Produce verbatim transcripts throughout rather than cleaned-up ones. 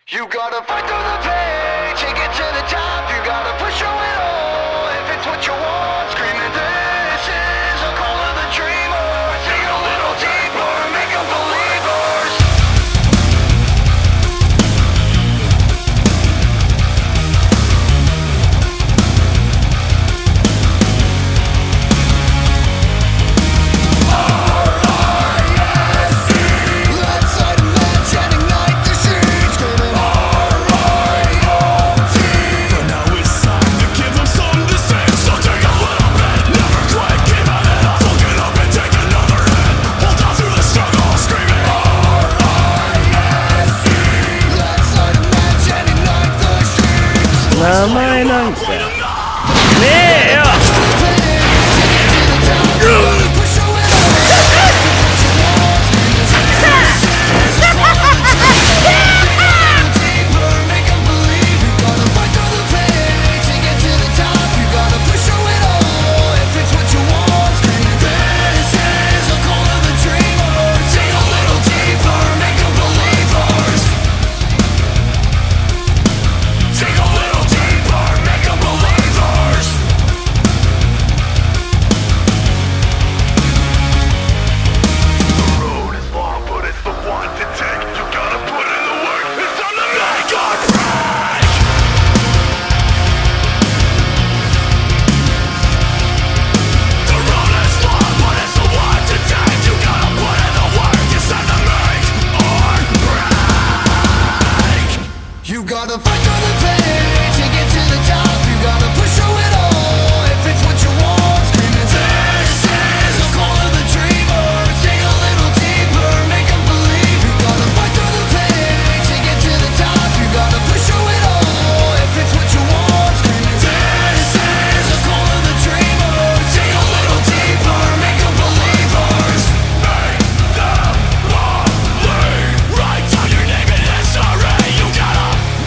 You gotta fight through the pain to get to the top. You gotta push through it all if it's what you want. Screaming, this is a call of the dreamer. Dig a little deeper, make 'em believers. 名前なんかねえよ。You gotta fight through the pain to get to the top. You gotta push through it all if it's what you want. Screaming, this is the call of the dreamer. Dig a little deeper, make 'em believe. You gotta fight through the pain to get to the top. You gotta push through it all if it's what you want. Screaming, this is the call of the dreamer. Dig a little deeper, make 'em believers. Make them believe. Write down your name in history. You gotta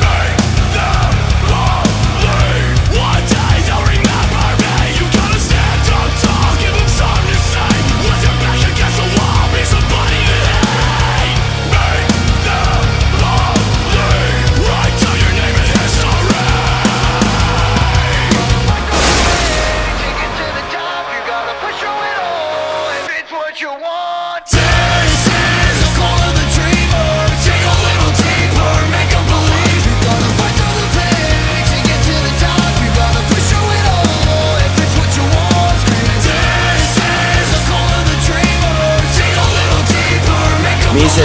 you want. This is the call of the dreamer. Dig a little deeper, make 'em believe. You gotta fight through the pain to get to the top. You gotta push through it all if it's what you want. Screaming, this is the call of the dreamer. Dig a little deeper, make 'em believe.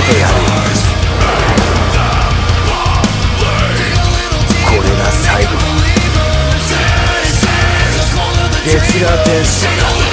これが最後。月が天使。